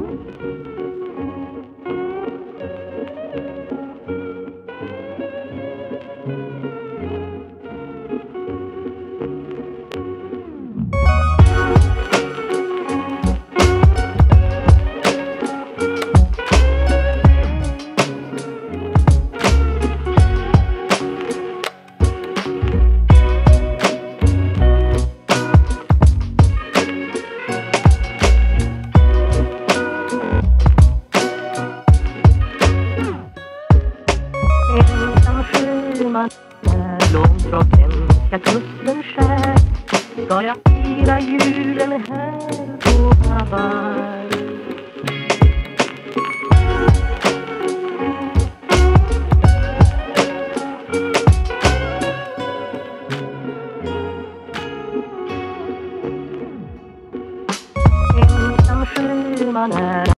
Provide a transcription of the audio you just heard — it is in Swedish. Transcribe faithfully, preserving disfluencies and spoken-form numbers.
Långt från hemska kusten skär ska jag fira julen här på Hawaii. Ensam sjöman är